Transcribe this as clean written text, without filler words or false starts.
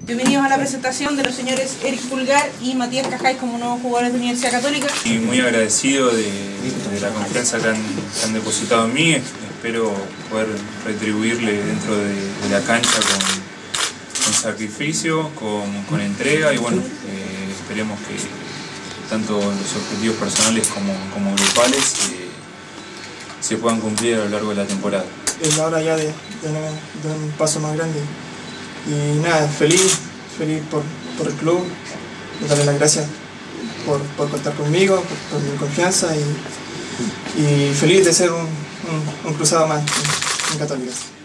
Bienvenidos a la presentación de los señores Eric Pulgar y Matías Cajáis como nuevos jugadores de Universidad Católica. Y muy agradecido de la confianza que han depositado en mí. Espero poder retribuirle dentro de la cancha con sacrificio, con entrega y bueno, esperemos que tanto los objetivos personales como grupales se puedan cumplir a lo largo de la temporada. Es la hora ya de un paso más grande. Y nada, feliz por el club, darle las gracias por contar conmigo, por mi confianza y feliz de ser un cruzado más en Católica.